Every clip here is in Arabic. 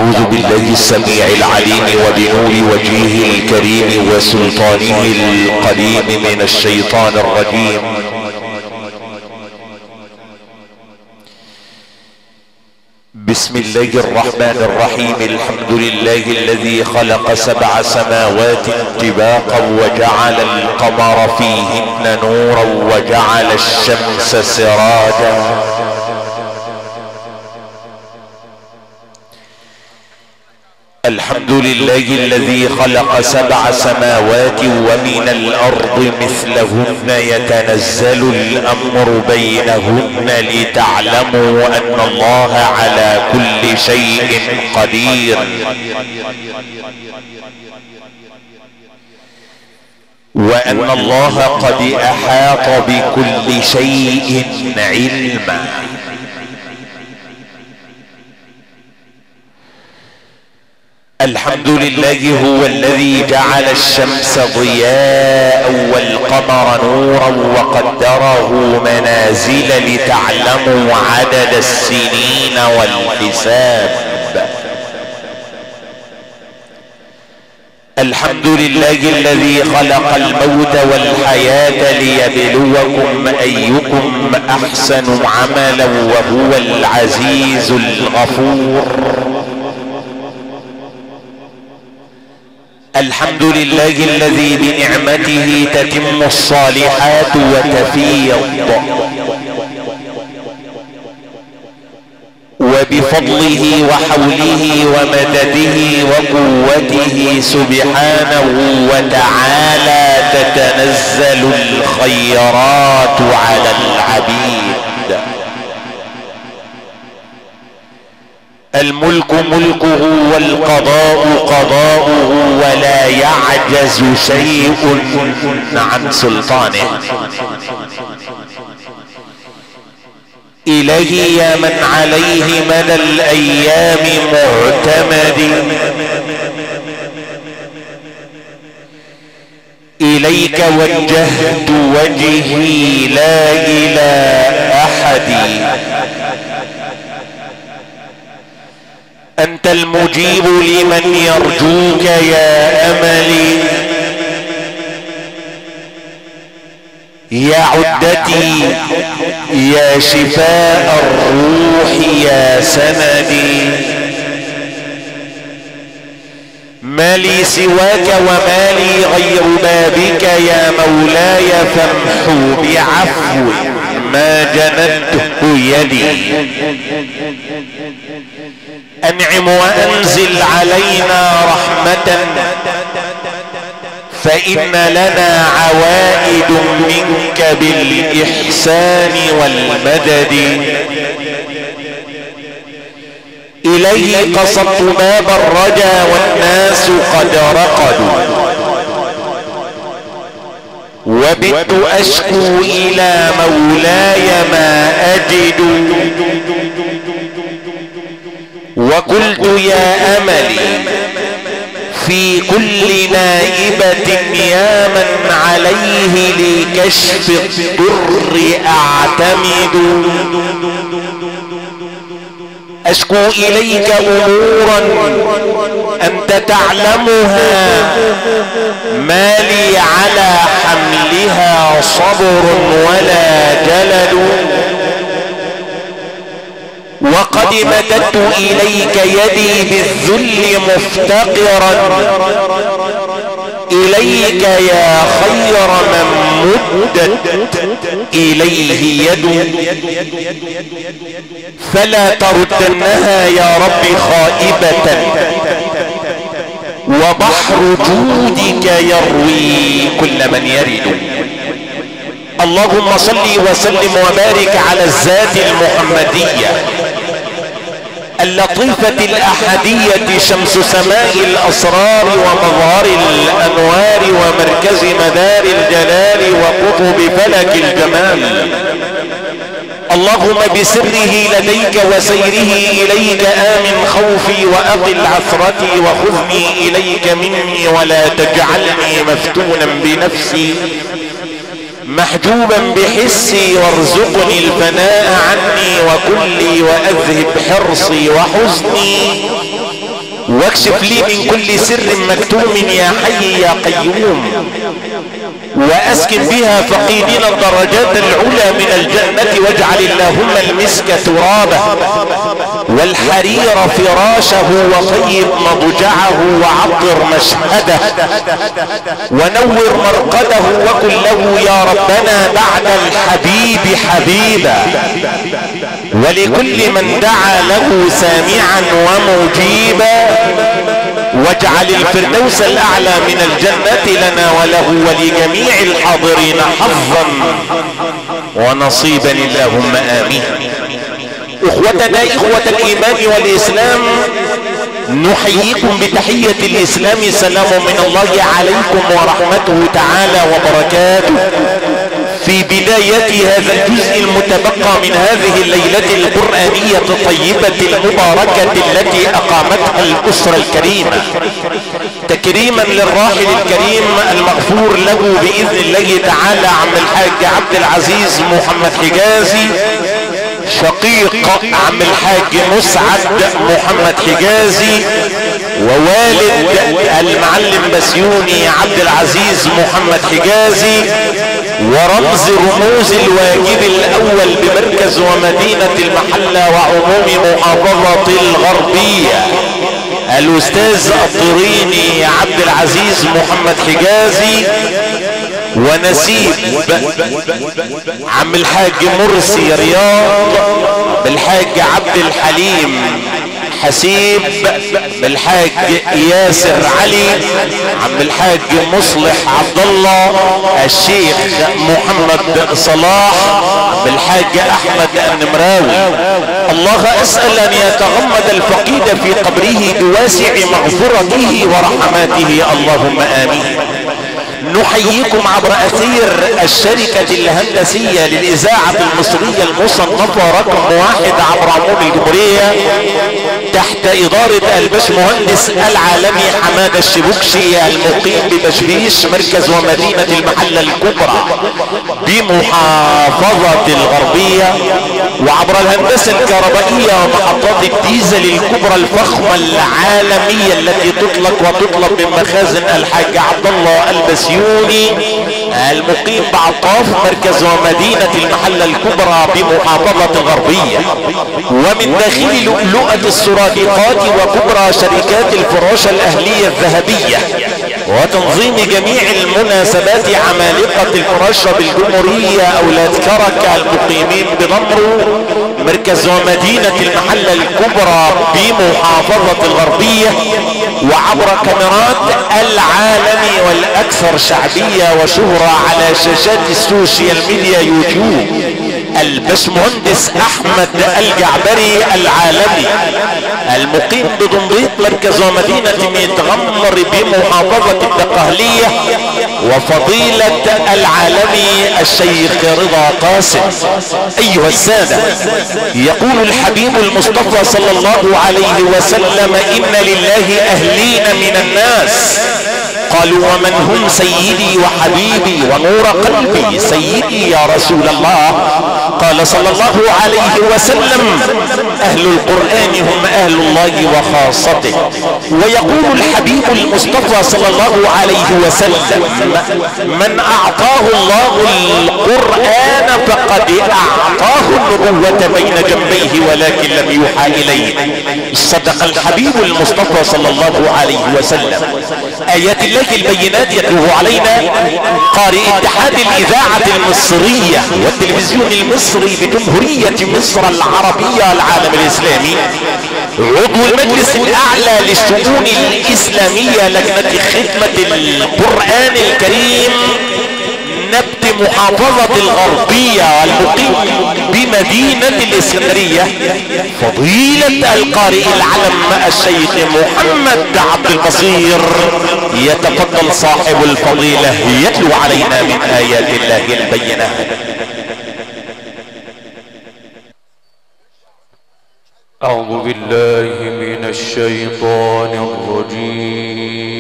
أعوذ بالله السميع العليم وبنور وجهه الكريم وسلطانه القديم من الشيطان الرجيم. بسم الله الرحمن الرحيم. الحمد لله الذي خلق 7 سماوات طباقا وجعل القمر فيهن نورا وجعل الشمس سراجا. الحمد لله الذي خلق 7 سماوات ومن الأرض مثلهن يتنزل الأمر بينهن لتعلموا أن الله على كل شيء قدير، وأن الله قد أحاط بكل شيء علما. الحمد لله هو الذي جعل الشمس ضياء والقمر نورا وقدره منازل لتعلموا عدد السنين والحساب. الحمد لله الذي خلق الموت والحياة ليبلوكم أيكم أحسن عملا وهو العزيز الغفور. الحمد لله الذي بنعمته تتم الصالحات وتفيض، وبفضله وحوله ومدده وقوته سبحانه وتعالى تتنزل الخيرات على العبيد. الملك ملكه والقضاء قضاؤه ولا يعجز شيء عن سلطانه. إليه يا من عليه مدى الأيام معتمد، إليك وجهت وجهي لا إلى أحد. أنت المجيب لمن يرجوك يا أملي، يا عدتي يا شفاء الروح يا سندي. ما لي سواك وما لي غير بابك يا مولاي، فامحو بعفو ما جندته يدي. أنعم وأنزل علينا رحمة، فإن لنا عوائد منك بالإحسان والمدد. إليه قصدت باب الرجا والناس قد رقدوا، وبت أشكو إلى مولاي ما أجد. وقلت يا أملي في كل نائبة يا من عليه لكشف الضر أعتمد. أشكو إليك أمورا أنت تعلمها، ما لي على حملها صبر ولا جلد. وقد مددت إليك يدي بالذل مفتقرا، إليك يا خير من مدت إليه يد. فلا تردنها يا رب خائبة، وبحر جودك يروي كل من يرد. اللهم صل وسلم وبارك على الذات المحمدية اللطيفة الأحدية، شمس سماء الأسرار ومظهر الأنوار ومركز مدار الجلال وقطب فلك الجمال. اللهم بسره لديك وسيره إليك آمن خوفي وأقل عثرتي، وخذني إليك مني ولا تجعلني مفتونا بنفسي محجوبا بحسي، وارزقني الفناء عني وكلي، وأذهب حرصي وحزني، واكشف لي من كل سر مكتوم يا حي يا قيوم، واسكن بها فقيدين الدرجات العلى من الجنة، واجعل اللهم المسك ترابه والحرير فراشه، وطيب مضجعه وعطر مشهده، ونور مرقده، وكن له يا ربنا بعد الحبيب حبيبا، ولكل من دعا له سامعا ومجيبا، واجعل الفردوس الاعلى من الجنة لنا وله ولجميع الحاضرين حظا ونصيبا اللهم امين. اخوتنا اخوة الايمان والاسلام، نحييكم بتحية الاسلام، سلام من الله عليكم ورحمته تعالى وبركاته، في بداية هذا الجزء المتبقى من هذه الليلة القرآنية الطيبة المباركة التي اقامتها الاسرة الكريمة، تكريما للراحل الكريم المغفور له باذن الله تعالى عم الحاج عبد العزيز محمد حجازي، شقيق عم الحاج مسعد محمد حجازي، ووالد المعلم بسيوني عبد العزيز محمد حجازي، ورمز رموز الواجب الاول بمركز ومدينة المحلة وعموم محافظة الغربية، الاستاذ الطريني عبد العزيز محمد حجازي، ونسيب عم الحاج مرسي رياض بالحاج عبد الحليم حسيب، بالحاج ياسر علي، عم الحاج مصلح عبد الله، الشيخ محمد صلاح، بالحاج احمد النمراوي. الله اسأل ان يتغمد الفقيد في قبره بواسع مغفرته ورحماته اللهم امين. نحييكم عبر اثير الشركة الهندسية للاذاعة المصرية المصنفة رقم 1 عبر عموم الجمهورية، تحت ادارة الباشمهندس العالمي حمادة الشبكشي المقيم ببشبيش مركز ومدينة المحلة الكبرى بمحافظة الغربية، وعبر الهندسة الكهربائية ومحطات الديزل الكبرى الفخمة العالمية التي تطلق وتطلب من مخازن الحاج عبد الله البسيوني المقيم بعطاف مركز ومدينة المحلة الكبرى بمحافظة الغربية، ومن داخل لؤلؤة السرادقات وكبرى شركات الفراشة الأهلية الذهبية، وتنظيم جميع المناسبات عمالقة الفراشة بالجمهورية أولاد كرك المقيمين بضمرو مركز ومدينة المحلة الكبرى بمحافظة الغربية، وعبر كاميرات العالم والأكثر شعبية وشهرة على شاشات السوشيال ميديا يوتيوب، الباشمهندس احمد الجعبري العالمي المقيم بدمياط مركز ومدينة ميتغمر بمحافظة الدقهلية، وفضيلة العالمي الشيخ رضا قاسم. ايها السادة، يقول الحبيب المصطفى صلى الله عليه وسلم: ان لله اهلين من الناس. قالوا: ومن هم؟ سيدي وحبيبي ونور قلبي سيدي يا رسول الله. قال صلى الله عليه وسلم: اهل القرآن هم اهل الله وخاصته. ويقول الحبيب المصطفى صلى الله عليه وسلم: من اعطاه الله القرآن فقد اعطاه النبوة بين جنبيه ولكن لم يوحى اليه. صدق الحبيب المصطفى صلى الله عليه وسلم. ايات الله البينات يتلوه علينا قارئ اتحاد الاذاعة المصرية والتلفزيون المصري بجمهورية مصر العربية العالم الاسلامي، عضو المجلس الاعلى للشؤون الاسلامية لجنة خدمة القرآن الكريم نبت محافظة الغربية المقيم بمدينة الاسكندرية، فضيلة القارئ العلم الشيخ محمد عبد البصير، يتفضل صاحب الفضيلة يتلو علينا من آيات الله البينات. أعوذ بالله من الشيطان الرجيم.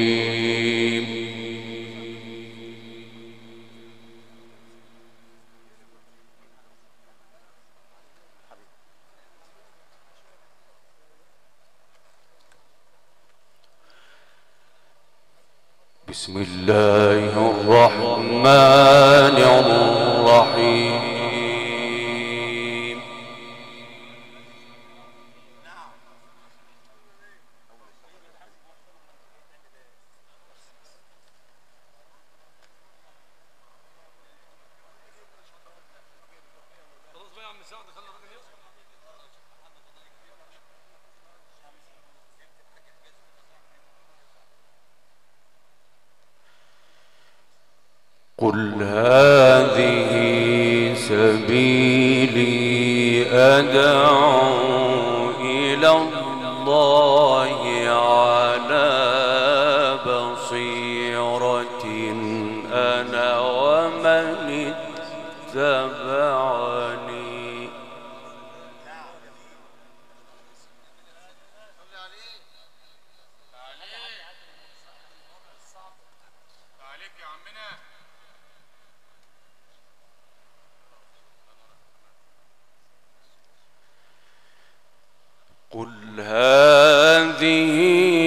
بسم الله الرحمن الرحيم. قل هذه سبيلي أدعو إلى الله على بصيرة أنا ومن اتبعني. قل هذه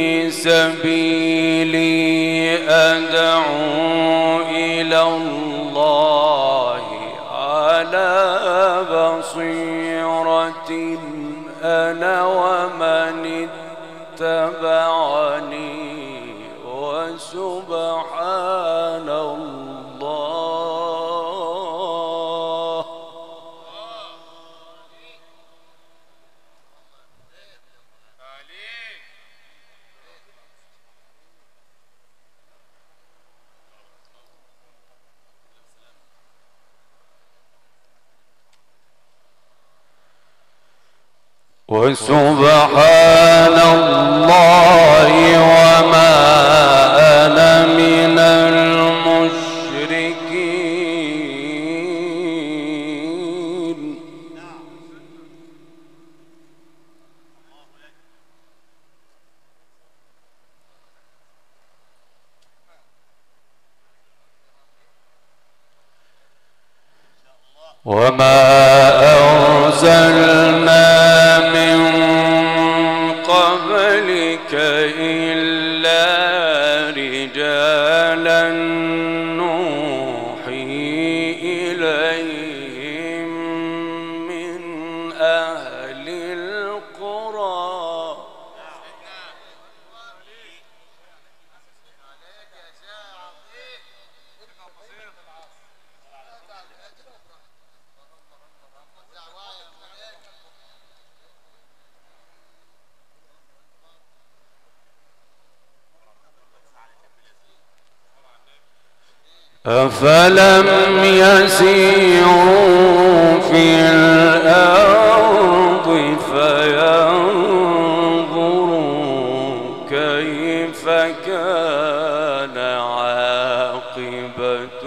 سبيلي أدعو إلى الله على بصيرة أنا ومن اتبعني وسبحان الله. وسبحان الله وما أنا من المشركين. وما أرسلنا من قبلك إلا رجالا نوحي إليهم من أهل القرى. أفلم يسيروا في الأرض فينظروا كيف كان عاقبة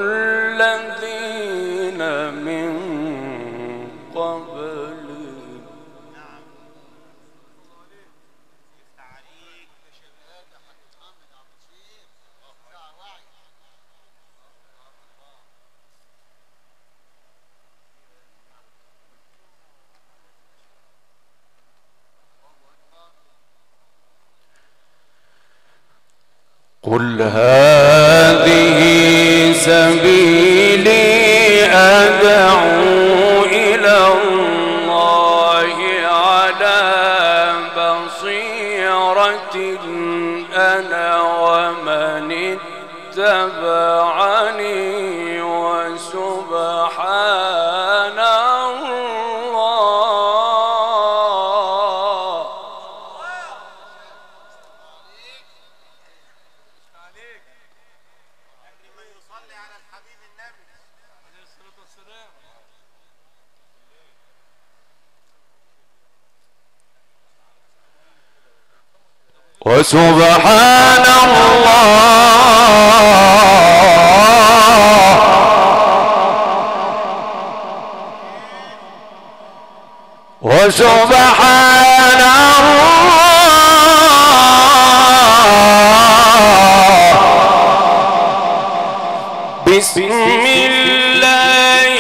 الذين من قبلهم. قل هذه سبيلي أدعو إلى الله على بصيرة أنا ومن اتبعني وسبحان الله. وسبحان الله وسبحان الله. بسم الله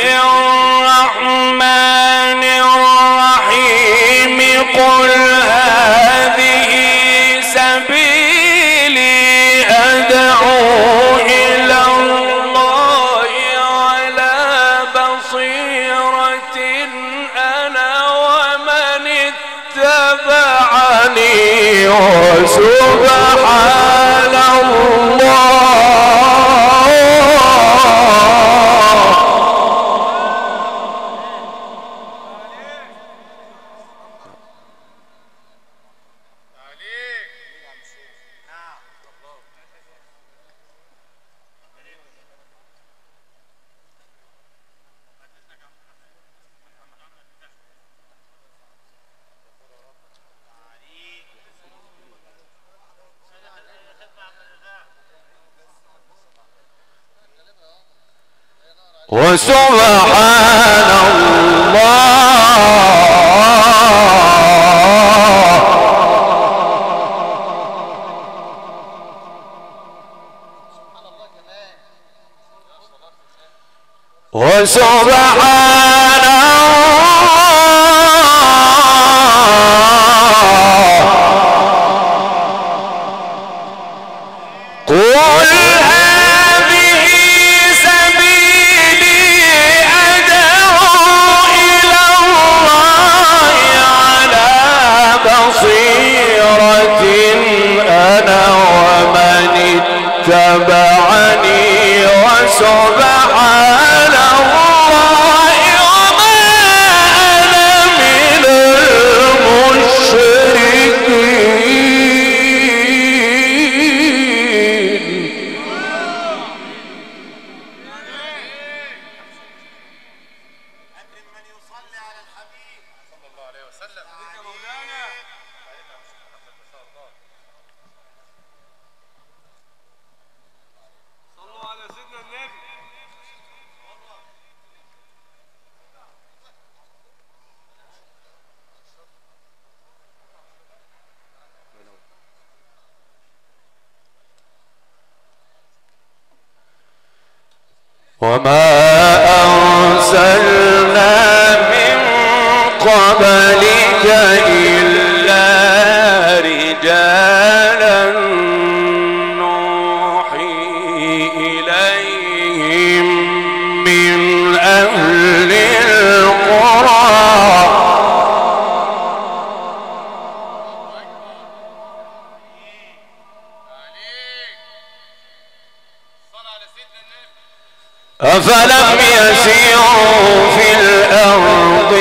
الرحمن الرحيم. قل هذه سبيلي أدعو بصيرة أنا ومن اتبعني وسبحان وسبحان الله وسبحان تبعني وسبحان الله وما أنا من المشركين. أكرم من يصلي على الحبيب صلى الله عليه وسلم. وما أرسلنا من قبلك إلا رجالا نوحي إليهم من أهل القرى. أفلم يسيروا في الأرض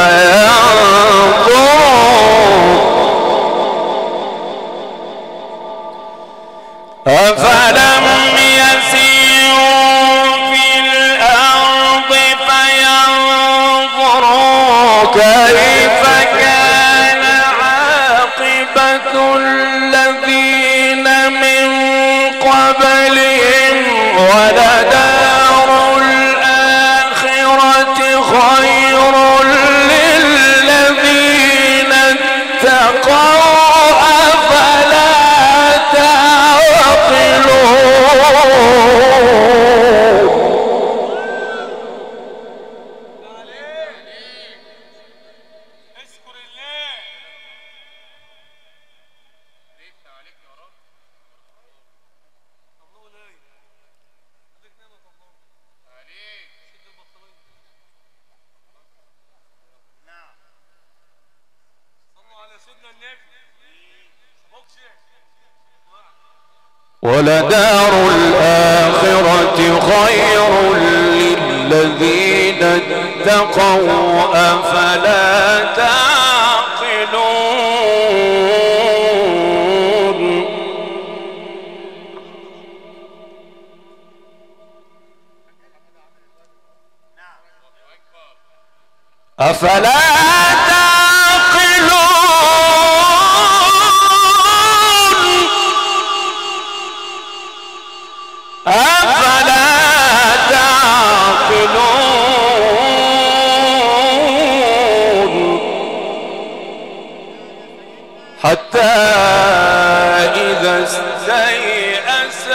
فينظروا كيف كان عاقبة الذين من قبلهم ولدار الآخرة خير للذين اتقوا أفلا تعقلون. ولدار الآخرة خير للذين اتقوا أفلا تعقلون. أفلا حتى إذا استيأس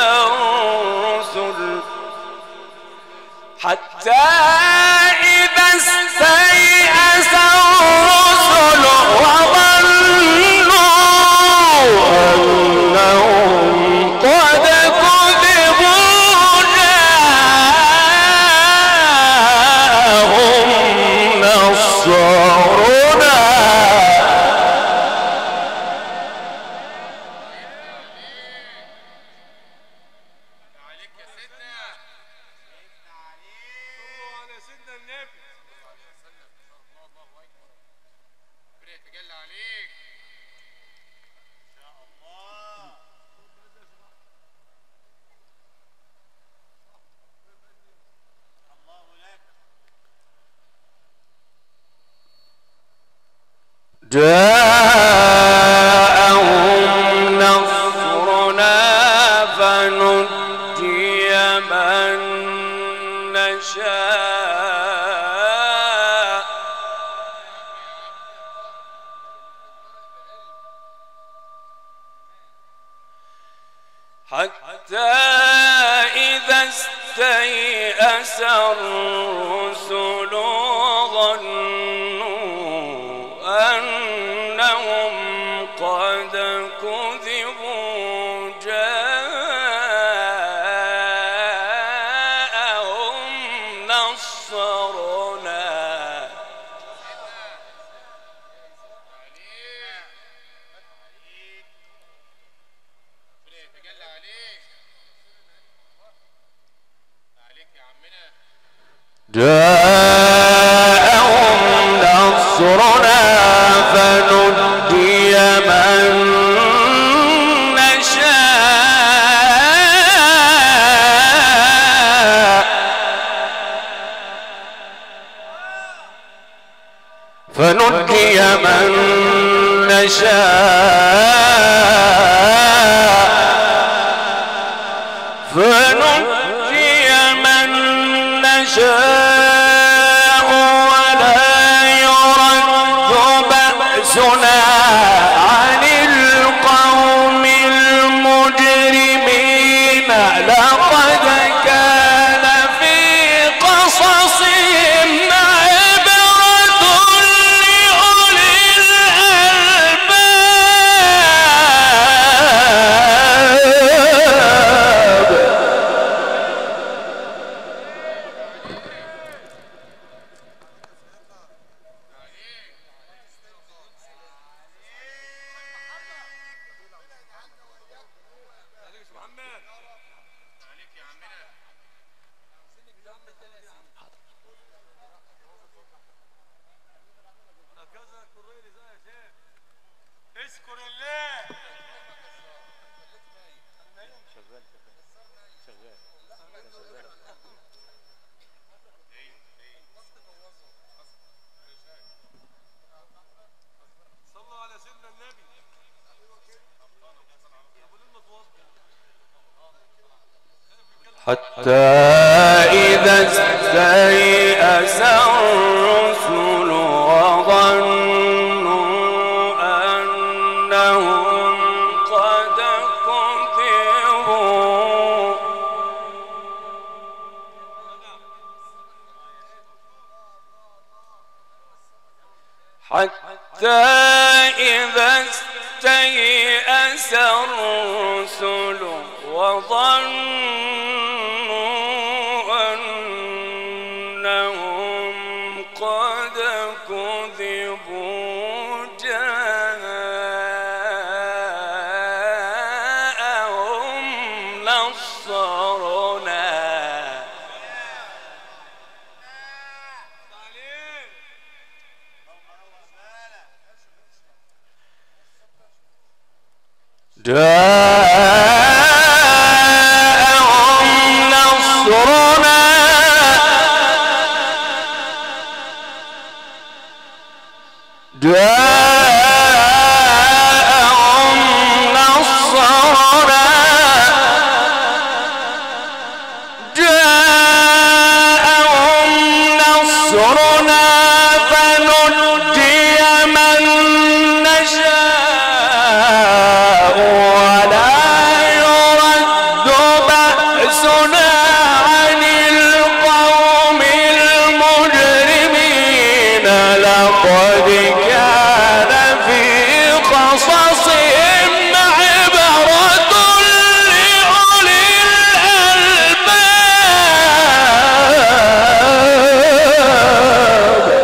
الرسل يتجلى عليك ان شاء الله. الله لك. جاءهم نصرنا فنجي من نشاء حتى إذا استيأس الرسل أنهم قد كذبوا جاءهم نصرنا يتجلى عليك عليك يا عمنا. جاءهم نصرنا فنجي من نشاء فنجي من نشاء فنجي من نشاء ولا يرد بأسنا عن القوم المجرمين لقد كان في قصصهم عبرة لأولي الألباب. عليك يا عمنا. اذكر الله. صلوا على سيدنا النبي. حتى إذا استيأس الرسل وظنوا أنهم قد كذبوا حتى إذا استيأس الرسل وظنوا أنهم قد كذبوا جاءهم نصرنا جاءهم نصرنا جاءهم نصرنا جاءهم نصرنا فنجي من نشاء ولا يرد بأسنا عن القوم المجرمين لقد كان في قصصهم عبرة لأولي الألباب.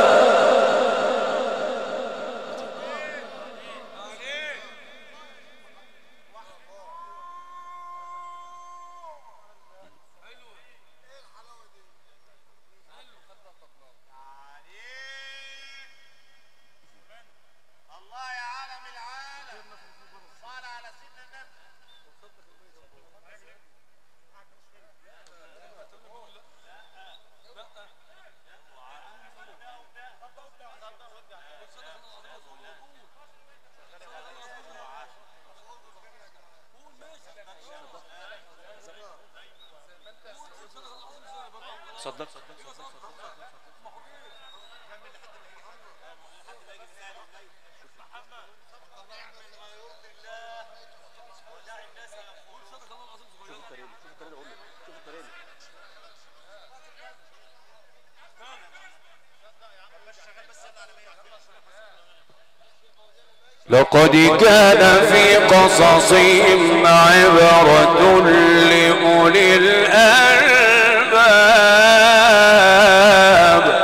صدق. لقد كان في قصصهم عبرة لأولي الألباب.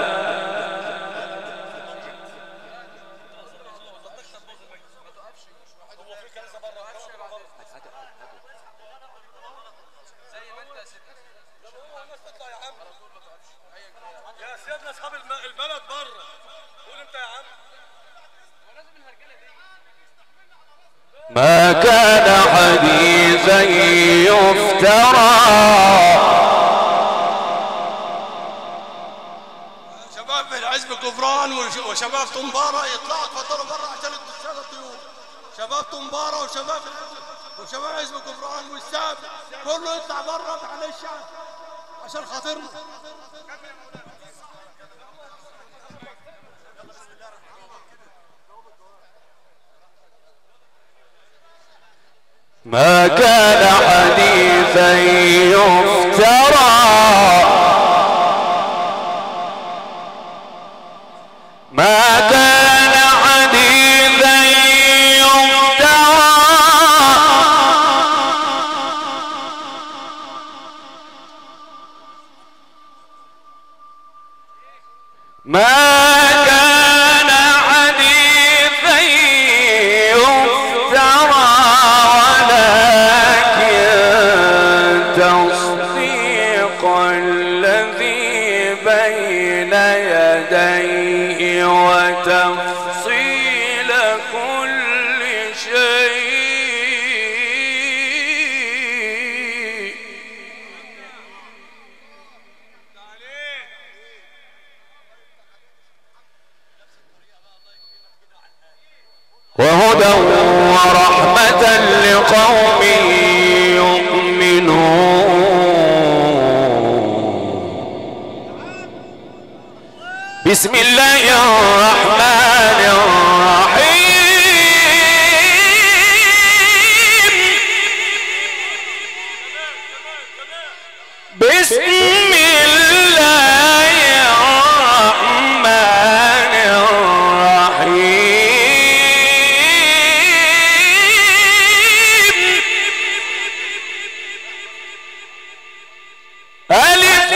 يا سيدنا اصحاب البلد بره، قول انت يا عم. ما كان حديثا يفترى. شباب في الحزب كفران وشباب طنبارة يطلعوا يتفضلوا برا عشان الضيوف. شباب طنبارة وشباب حزب كفران والساب كله يطلع برا معلش عشان خاطرنا. ما كان حديثا يفترى. ما كان حديثا يفترى. ما كان حديثا يفترى تصديق الذي بين يديه وتفصيل كل شيء وهدى ورحمة لقوم بسم الله الرحمن الرحيم. بسم الله الرحمن الرحيم. ألف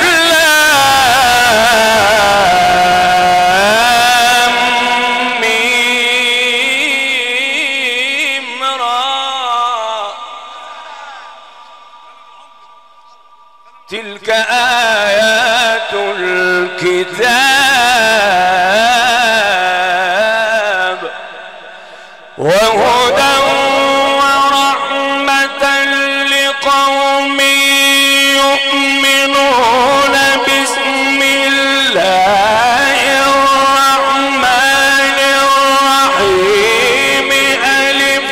تلك آيات الكتاب وهدى ورحمة لقوم يؤمنون. بسم الله الرحمن الرحيم. ألف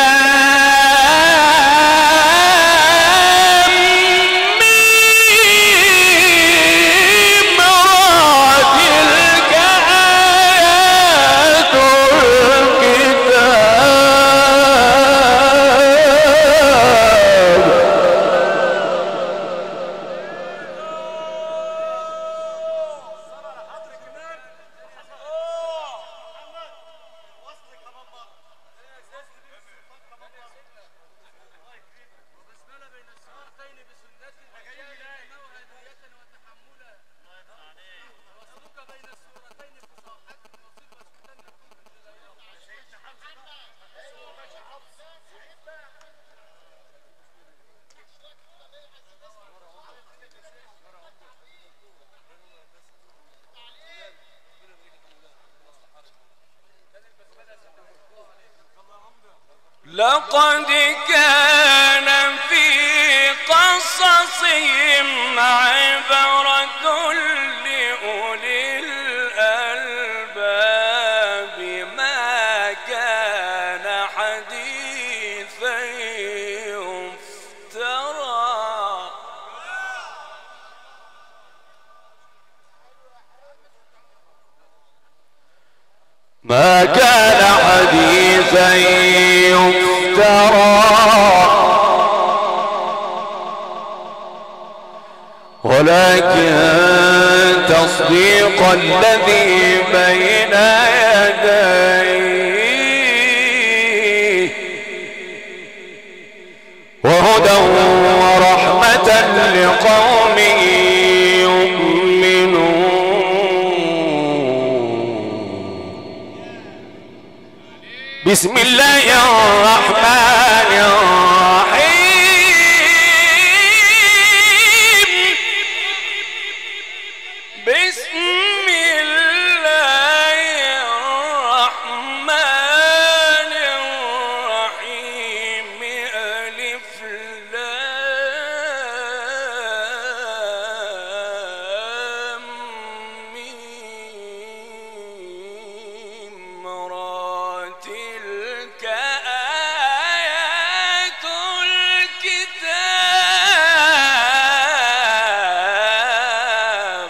لقد كان في قصصهم عبرة لأولي الألباب. ما كان حديثا يفترى. ما كان حديثا يفترى ولكن تصديق الذي بين يديه وهدى ورحمة لقوم بسم الله الرحمن الرحيم بسم الله الرحمن الرحيم ألف لام ميم را تلك آيات الكتاب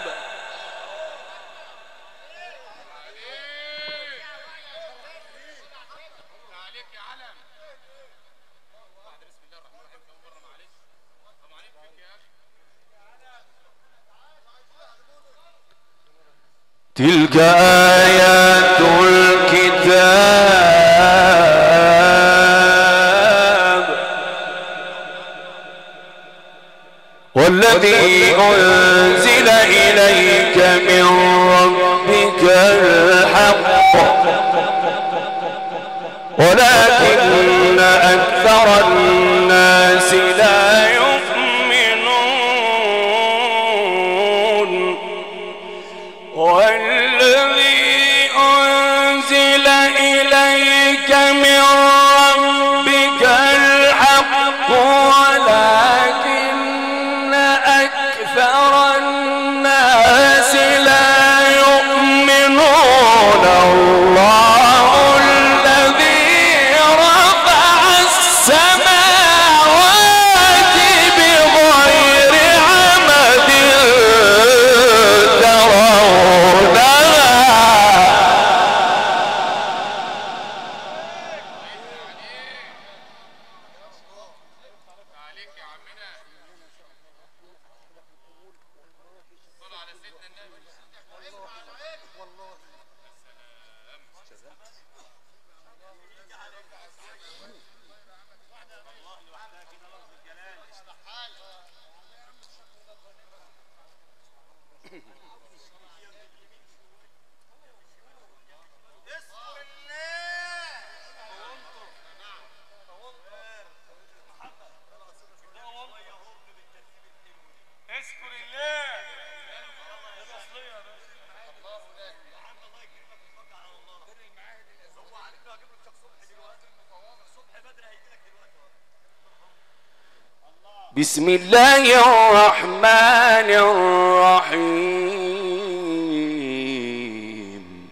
تلك آيات الكتاب والذي أنزل إليك من ربك الحق ولكن أكثر الناس لا يؤمنون والذي أنزل إليك من ربك الحق ولكن أكثر الناس لا يؤمنون الله الذي رفع السماوات بغير عمد بسم الله الرحمن الرحيم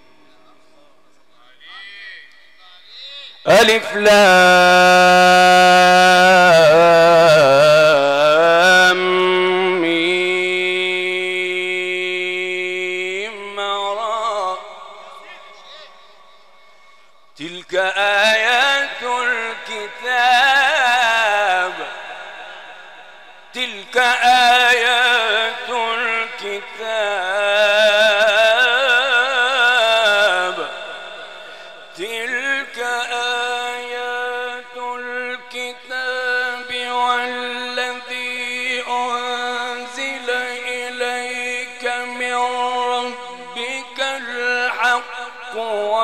ألف لام ميم را تلك آيات الكتاب تلك آيات الكتاب تلك آيات الكتاب والذي أنزل إليك من ربك الحق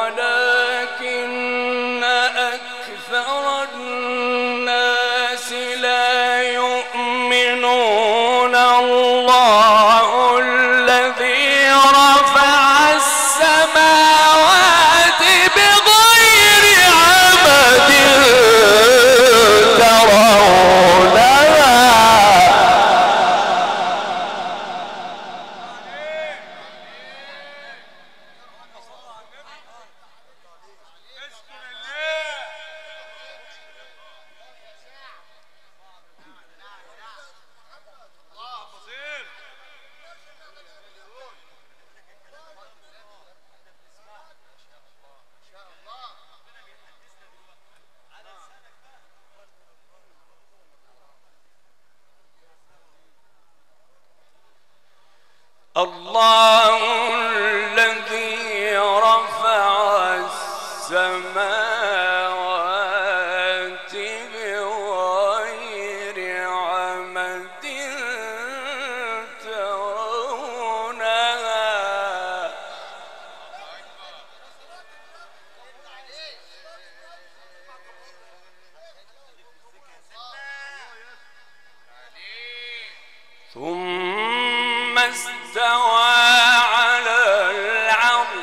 ولكن أكثر الناس لا يؤمنون الله الذي رفع السماوات بغير عمد ترونها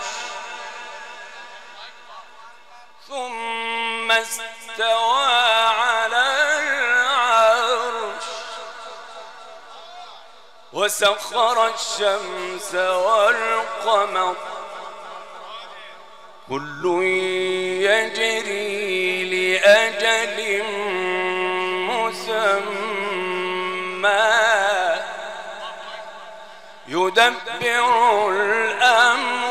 ثم استوى على العرش وسخر الشمس والقمر كل يجري لأجل مسمى يدبر الأمر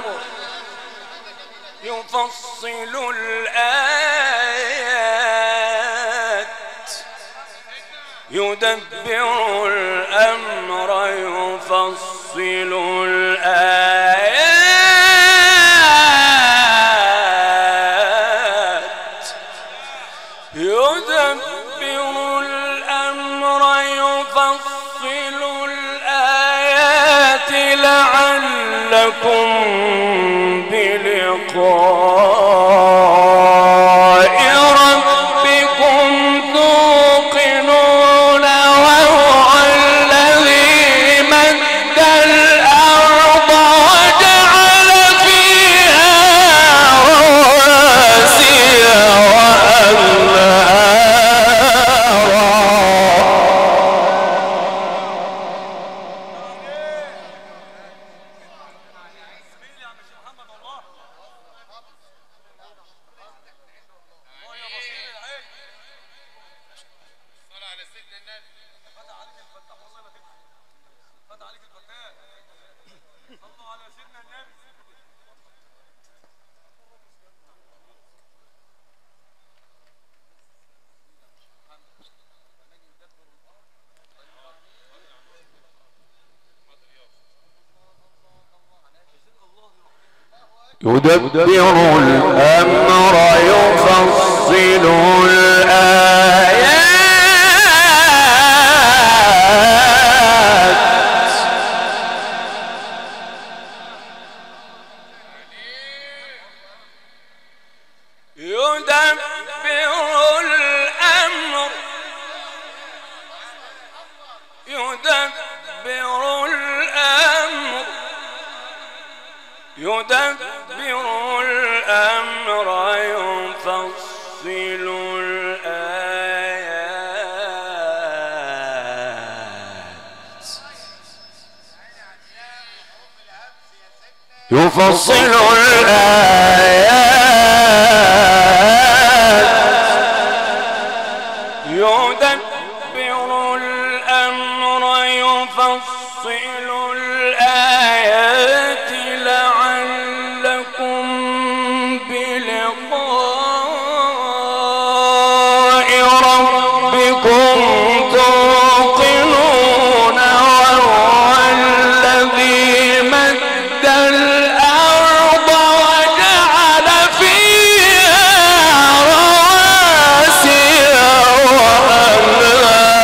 يفصل الآيات يدبر الأمر يفصل الآيات يدبر الأمر يفصل الآيات لعلكم بلقاء ربكم توقنون وهو الذي مد الأرض وجعل فيها رواسي وأنهارا يدبر الأمر يفصل الآيات يدبر الأمر يدبر الأمر يدبر الأمر يفصل الآيات يفصل الآيات يدبر الأمر يفصل الآيات لعلكم بلقاء ربكم توقنون وهو الذي مد الأرض وجعل فيها رواسي وأنهارا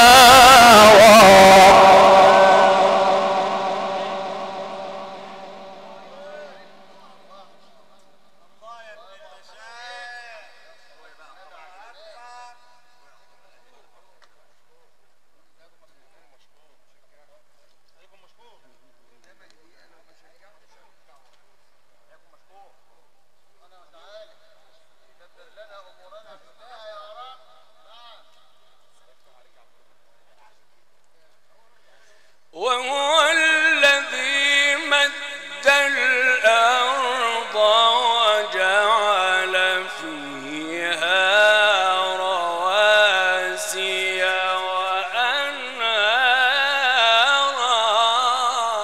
وهو الذي مد الأرض وجعل فيها رواسي وأنهارا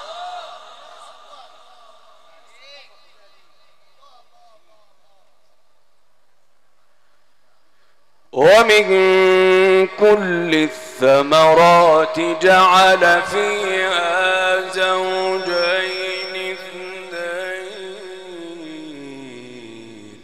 ومن كل الثمرات جعل فيها زوجين اثنين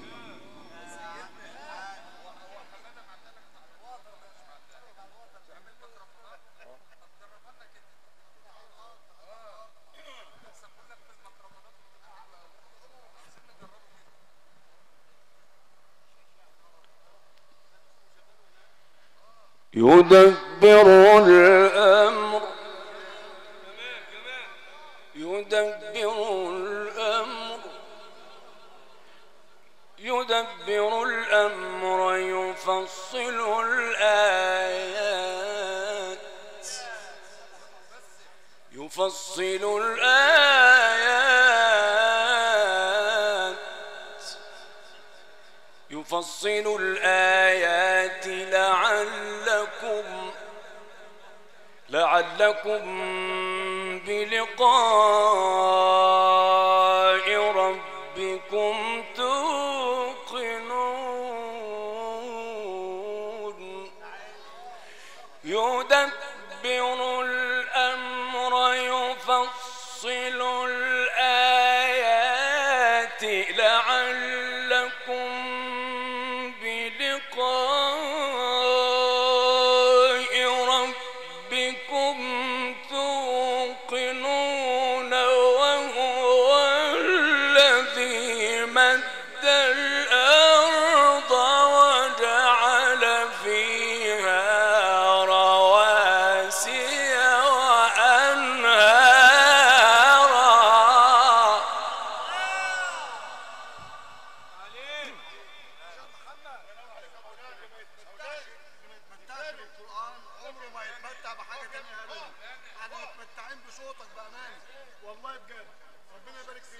يدبر الأمر يدبر الأمر نفصل الآيات لعلكم بلقاء ربكم توقنون يدبر الأمر يفصل الآيات لعلكم بلقاء ربكم توقنون وهو الذي مد الأرض وجعل فيها رواسي وأنهارا القرآن عمره ما يتمتع بحاجة تانية أبدا. احنا متمتعين بصوتك بأمانة والله بجد، ربنا يبارك فيك.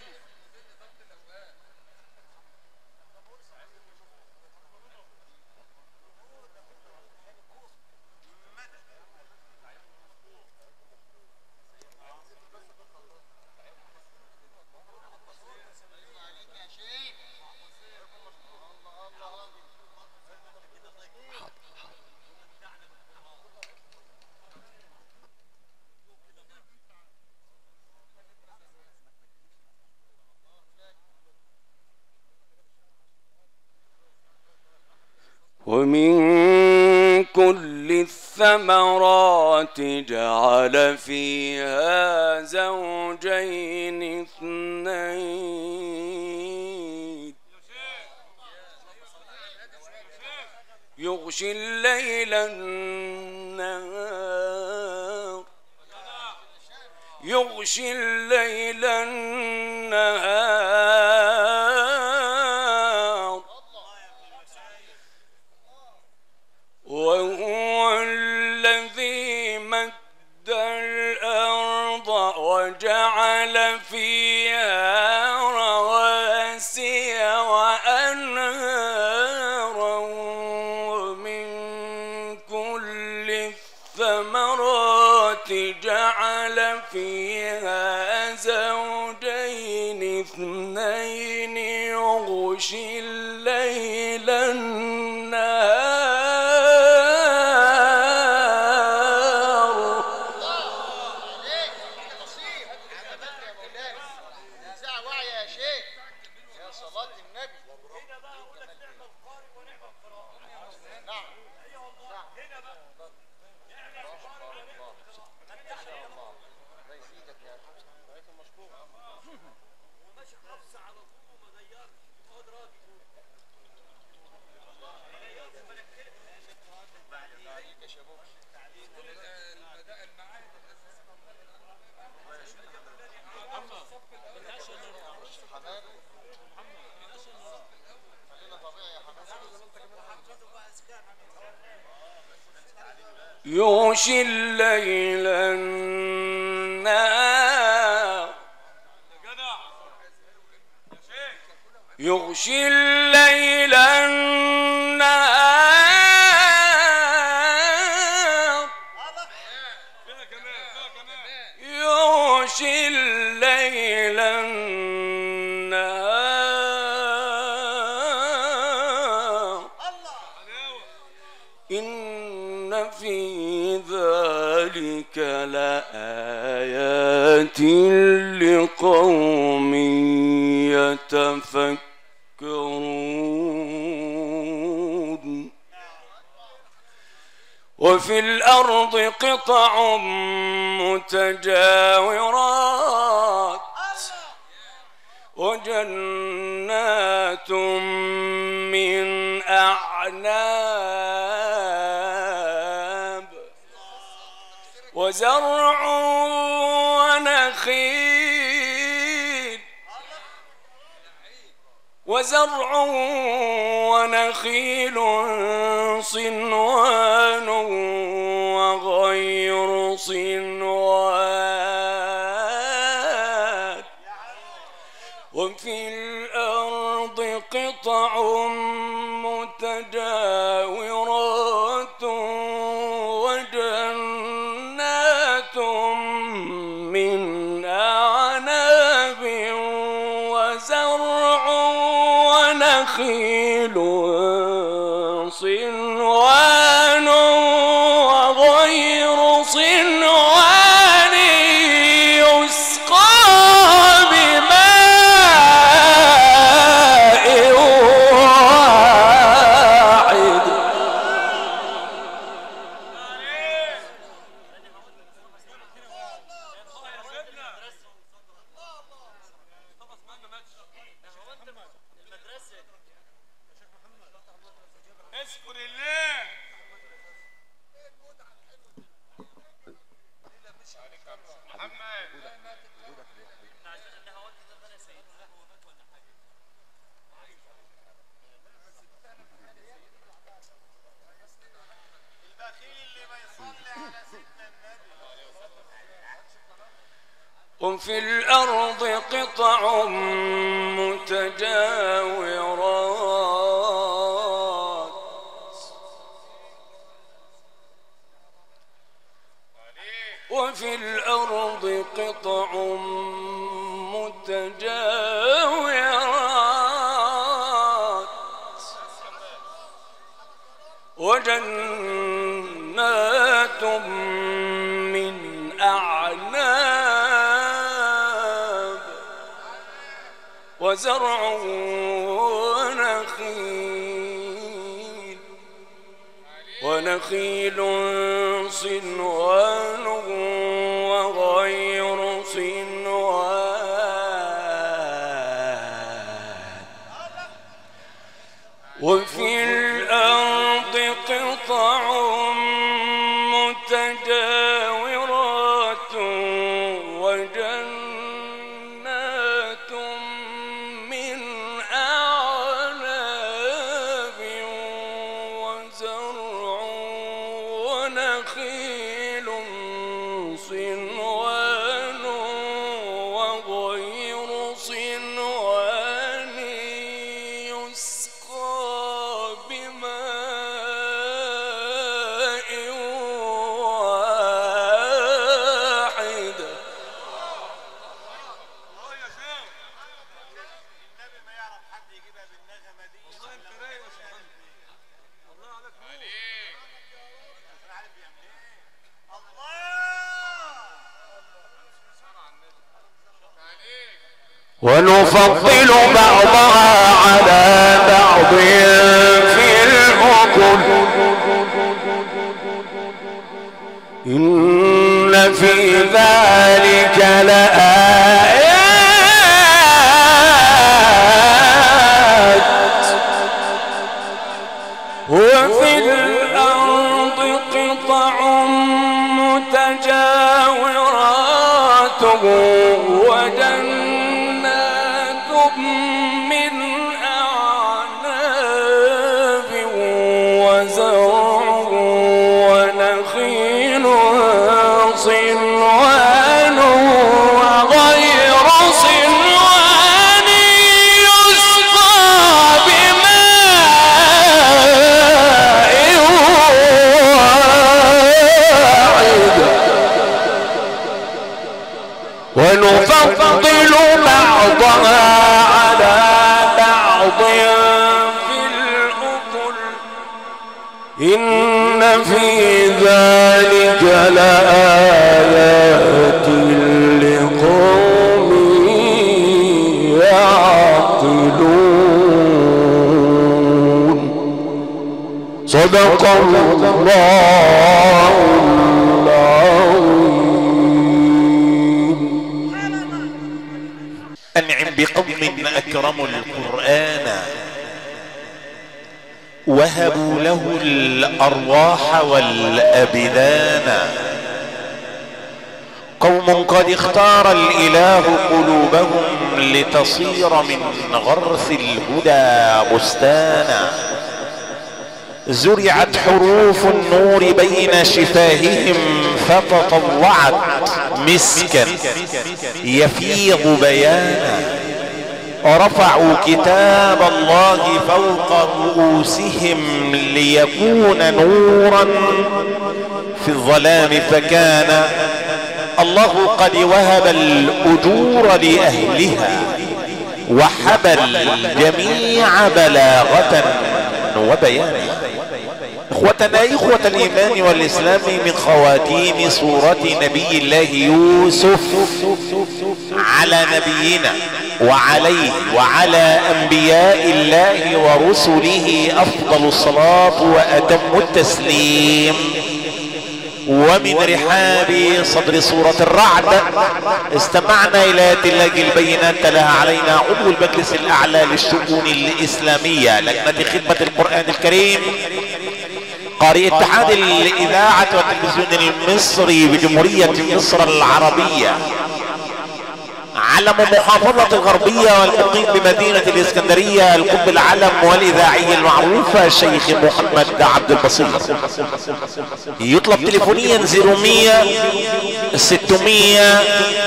ومن كل الثمرات جعل فيها زوجين اثنين يغشي الليل النهار وهو الذي مد الأرض وجعل فيها رواسي وأنهارا ومن كل الثمرات جعل فيها زوجين اثنين يغشي الليل النهار يغشي الليل النهار يغشي الليل النهار يغشي الليل النهار إن في ذلك لآيات لقوم يتفكرون وفي الأرض قطع متجاورات وجنات من أعناب وزرع ونخيل صنوان وغير صنوان وفي الأرض الأرض قطع متجاورات وجنات من أعناب وزرع ونخيل صنوان وغير صنوان يسقى بماء واحد. اشكر الله. وفي الأرض قطع متجاورات وفي الأرض قطع متجاورات وجنات من أعناب وزرع ونخيل صنوان وغير صنوان وفي الأرض قطع متجاورات وجنات من أعناب وزرع ونخيل صنوان وغير صنوان يسقى بماء واحد. النبي ما يعرف حد يجيبها بالنغمه دي. والله انت رايق يا سبحان الله. والله عليك نور. عارف يعمل ايه؟ ونفضل بعضها على بعض في الأكل إن في ذلك لآيات. وفي الأرض قطع متجاورات وجنات من أعناب وزرع ونخيل صنوان وغير صنوان يسقى بماء واحد. ونفضل بعضها على بعض في الأكل إن في ذلك لآيات لقوم يعقلون. صدق الله العظيم. أنعم بقوم أكرموا القرآن وهبوا له الأرواح والأبدان. قوم قد اختار الإله قلوبهم لتصير من غرس الهدى بستانا. زرعت حروف النور بين شفاههم فتطلعت مسكا يفيض بيانا. ورفعوا كتاب الله فوق رؤوسهم ليكون نورا في الظلام، فكان الله قد وهب الأجور لأهلها وحبى الجميع بلاغة وبيانا. اخوتنا اخوة الايمان والاسلام، من خواتيم سورة نبي الله يوسف على نبينا وعليه وعلى انبياء الله ورسله افضل الصلاة واتم التسليم. ومن رحاب صدر سورة الرعد استمعنا الى ايات الله البينات تلاها علينا عضو المجلس الاعلى للشؤون الاسلامية لجنة خدمة القرآن الكريم، قارئ اتحاد الاذاعة والتلفزيون المصري بجمهورية مصر العربية، علم محافظة الغربية والمقيم بمدينة الاسكندرية، القطب العلم والاذاعي المعروف الشيخ محمد عبد البصير. يطلب تليفونيا 0100 660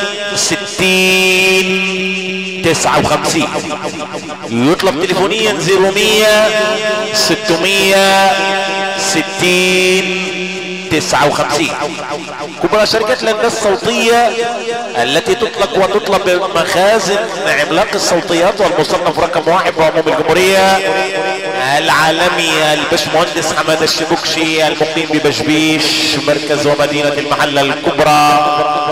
59. يطلب تليفونيا 0100 660 59. كبرى شركات الهندسة الصوتية التي تطلق وتطلب بمخازن عملاق الصوتيات والمصنف رقم 1 في عموم الجمهورية العالمي الباشمهندس حمادة الشبكشي، المقيم ببشبيش مركز ومدينة المحلة الكبرى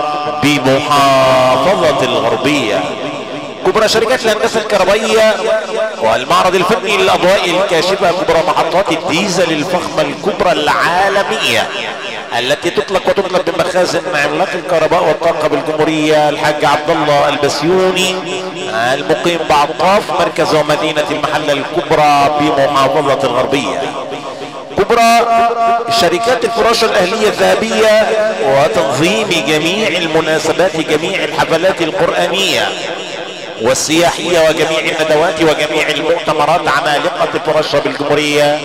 بمحافظة الغربية. كبرى شركات الهندسة الكهربائية والمعرض الفني للأضواء الكاشفة، كبرى محطات الديزل الفخمة الكبرى العالمية التي تطلق وتطلب بمخازن عملاق الكهرباء والطاقة بالجمهورية الحاج عبد الله البسيوني، المقيم بعطاف مركز ومدينة المحلة الكبرى بمحافظة الغربية. كبرى شركات الفراشة الأهلية الذهبية وتنظيم جميع المناسبات، جميع الحفلات القرآنية والسياحية وجميع الندوات وجميع المؤتمرات، عمالقة الفراشة بالجمهورية.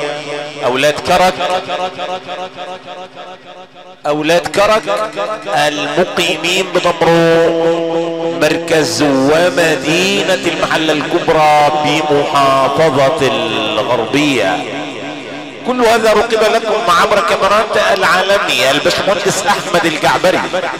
أولاد كرك المقيمين بضمرو مركز ومدينة المحلة الكبرى بمحافظة الغربية. كل هذا رقب لكم عبر كاميرات العالمية الباشمهندس أحمد الجعبري.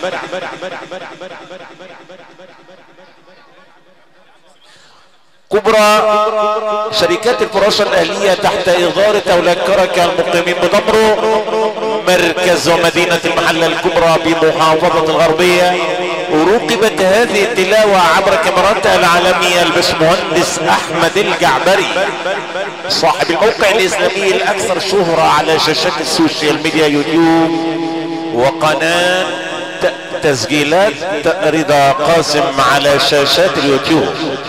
كبرى شركات الفراشة الأهلية تحت إدارة أولاد كرك المقيمين بضمرو مركز ومدينة المحلة الكبرى بمحافظة الغربية. ورقبت هذه التلاوة عبر كاميرات العالمية الباشمهندس أحمد الجعبري صاحب الموقع الإسلامي الأكثر شهرة على شاشات السوشيال ميديا يوتيوب، وقناة تسجيلات رضا قاسم على شاشات اليوتيوب.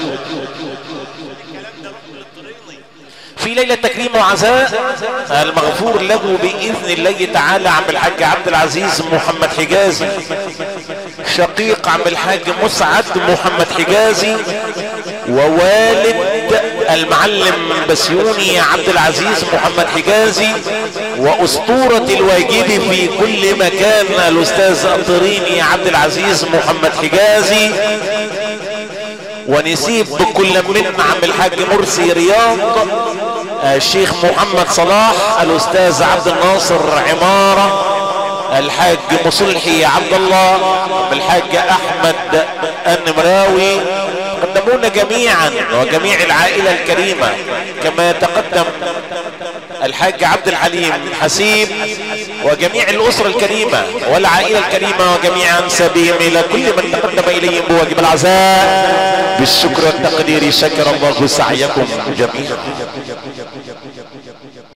في ليلة تكريم وعزاء المغفور له بإذن الله تعالى عم الحاج عبد العزيز محمد حجازي، شقيق عم الحاج مسعد محمد حجازي، ووالد المعلم بسيوني عبد العزيز محمد حجازي، وأسطورة الواجب في كل مكان الأستاذ الطريني عبد العزيز محمد حجازي، ونسيب بكل من عم الحاج مرسي رياض، الشيخ محمد صلاح، الأستاذ عبد الناصر عمارة، الحاج مصلحي عبد الله، الحاج أحمد النمراوي، قدمونا جميعا وجميع العائلة الكريمة، كما تقدم الحاج عبد الحليم حسيب وجميع الأسرة الكريمة والعائلة الكريمة وجميع أنسابهم إلى كل من تقدم إليهم بواجب العزاء بالشكر والتقدير. شكر الله سعيكم جميعا.